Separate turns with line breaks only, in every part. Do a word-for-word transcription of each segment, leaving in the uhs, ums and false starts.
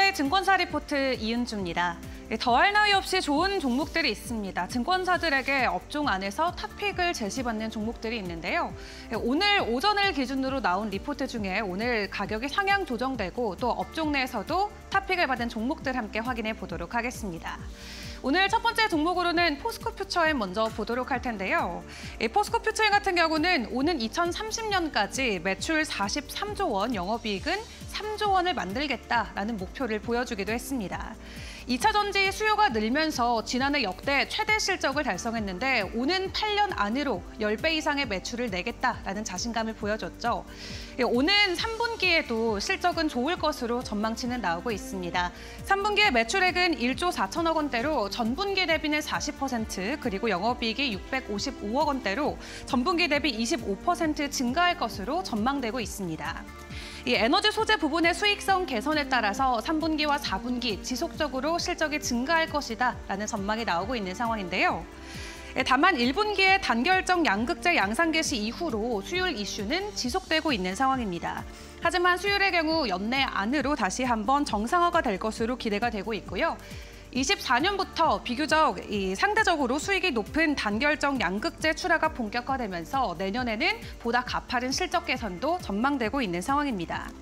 투데이 증권사 리포트 이은주입니다. 더할 나위 없이 좋은 종목들이 있습니다. 증권사들에게 업종 안에서 탑픽을 제시받는 종목들이 있는데요. 오늘 오전을 기준으로 나온 리포트 중에 오늘 가격이 상향 조정되고 또 업종 내에서도 탑픽을 받은 종목들 함께 확인해 보도록 하겠습니다. 오늘 첫 번째 종목으로는 포스코 퓨처엠 먼저 보도록 할 텐데요. 이 포스코 퓨처엠 같은 경우는 오는 이천삼십 년까지 매출 사십삼조 원, 영업이익은 삼조 원을 만들겠다라는 목표를 보여주기도 했습니다. 이차 전지 수요가 늘면서 지난해 역대 최대 실적을 달성했는데 오는 팔 년 안으로 십 배 이상의 매출을 내겠다라는 자신감을 보여줬죠. 오는 삼 분기에도 실적은 좋을 것으로 전망치는 나오고 있습니다. 삼 분기의 매출액은 일조 사천억 원대로 전분기 대비는 사십 퍼센트, 그리고 영업이익이 육백오십오억 원대로 전분기 대비 이십오 퍼센트 증가할 것으로 전망되고 있습니다. 이 에너지 소재 부분의 수익성 개선에 따라서 삼 분기와 사 분기 지속적으로 실적이 증가할 것이다라는 전망이 나오고 있는 상황인데요. 다만 일 분기에 단결정 양극재 양산 개시 이후로 수율 이슈는 지속되고 있는 상황입니다. 하지만 수율의 경우 연내 안으로 다시 한번 정상화가 될 것으로 기대가 되고 있고요. 이십사 년부터 비교적 이 상대적으로 수익이 높은 단결정 양극재 출하가 본격화되면서 내년에는 보다 가파른 실적 개선도 전망되고 있는 상황입니다.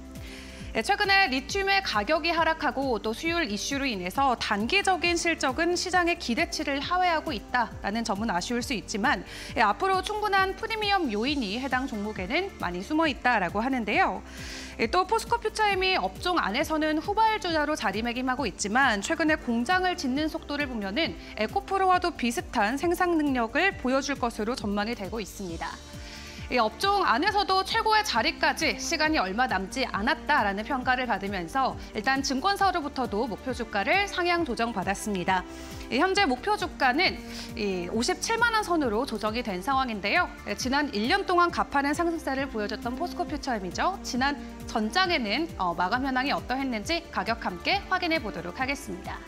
최근에 리튬의 가격이 하락하고 또 수율 이슈로 인해서 단기적인 실적은 시장의 기대치를 하회하고 있다라는 점은 아쉬울 수 있지만 앞으로 충분한 프리미엄 요인이 해당 종목에는 많이 숨어 있다라고 하는데요. 또 포스코 퓨처엠이 업종 안에서는 후발주자로 자리매김하고 있지만 최근에 공장을 짓는 속도를 보면은 에코프로와도 비슷한 생산 능력을 보여줄 것으로 전망이 되고 있습니다. 이 업종 안에서도 최고의 자리까지 시간이 얼마 남지 않았다라는 평가를 받으면서 일단 증권사로부터도 목표 주가를 상향 조정받았습니다. 현재 목표 주가는 오십칠만 원 선으로 조정이 된 상황인데요. 지난 일 년 동안 가파른 상승세를 보여줬던 포스코 퓨처엠이죠. 지난 전장에는 마감 현황이 어떠했는지 가격 함께 확인해 보도록 하겠습니다.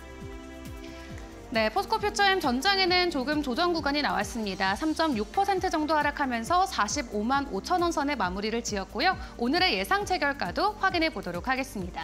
네, 포스코 퓨처엠 전장에는 조금 조정 구간이 나왔습니다. 삼 점 육 퍼센트 정도 하락하면서 사십오만 오천 원 선에 마무리를 지었고요. 오늘의 예상 체결가도 확인해 보도록 하겠습니다.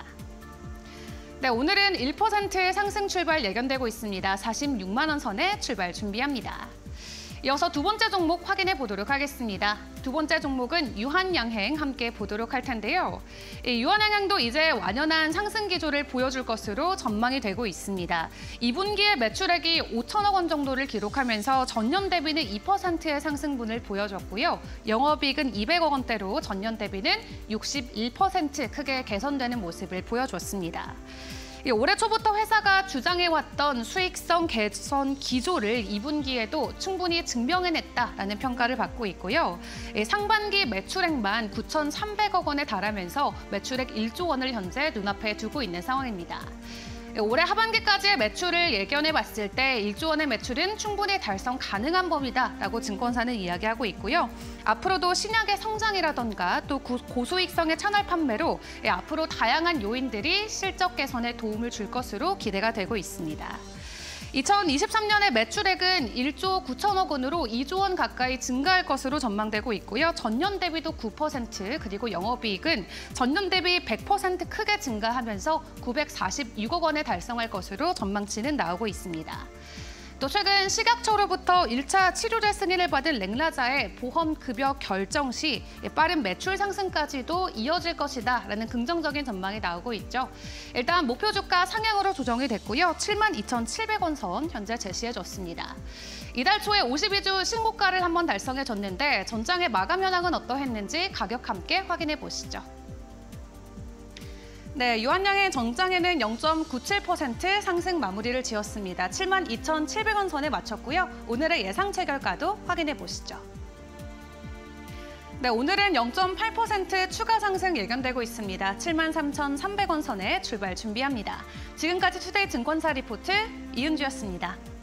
네, 오늘은 일 퍼센트 상승 출발 예견되고 있습니다. 사십육만 원 선에 출발 준비합니다. 이어서 두 번째 종목 확인해 보도록 하겠습니다. 두 번째 종목은 유한양행 함께 보도록 할 텐데요. 이 유한양행도 이제 완연한 상승 기조를 보여줄 것으로 전망이 되고 있습니다. 이 분기에 매출액이 오천억 원 정도를 기록하면서 전년 대비는 이 퍼센트의 상승분을 보여줬고요. 영업이익은 이백억 원대로 전년 대비는 육십일 퍼센트 크게 개선되는 모습을 보여줬습니다. 올해 초부터 회사가 주장해왔던 수익성 개선 기조를 이 분기에도 충분히 증명해냈다라는 평가를 받고 있고요. 상반기 매출액만 구천삼백억 원에 달하면서 매출액 일조 원을 현재 눈앞에 두고 있는 상황입니다. 올해 하반기까지의 매출을 예견해봤을 때 일조 원의 매출은 충분히 달성 가능한 범위다라고 증권사는 이야기하고 있고요. 앞으로도 신약의 성장이라던가 또 고수익성의 채널 판매로 앞으로 다양한 요인들이 실적 개선에 도움을 줄 것으로 기대가 되고 있습니다. 이천이십삼 년의 매출액은 일조 구천억 원으로 이조 원 가까이 증가할 것으로 전망되고 있고요. 전년 대비도 구 퍼센트, 그리고 영업이익은 전년 대비 백 퍼센트 크게 증가하면서 구백사십육억 원에 달성할 것으로 전망치는 나오고 있습니다. 또 최근 식약처로부터 일 차 치료제 승인을 받은 렉라자의 보험 급여 결정 시 빠른 매출 상승까지도 이어질 것이다라는 긍정적인 전망이 나오고 있죠. 일단 목표 주가 상향으로 조정이 됐고요. 칠만 이천칠백 원 선 현재 제시해줬습니다. 이달 초에 오십이 주 신고가를 한번 달성해줬는데 전장의 마감 현황은 어떠했는지 가격 함께 확인해 보시죠. 네, 유한양행 전장에는 영 점 구칠 퍼센트 상승 마무리를 지었습니다. 칠만 이천칠백 원 선에 마쳤고요. 오늘의 예상 체결가도 확인해 보시죠. 네, 오늘은 영 점 팔 퍼센트 추가 상승 예견되고 있습니다. 칠만 삼천삼백 원 선에 출발 준비합니다. 지금까지 투데이 증권사 리포트 이은주였습니다.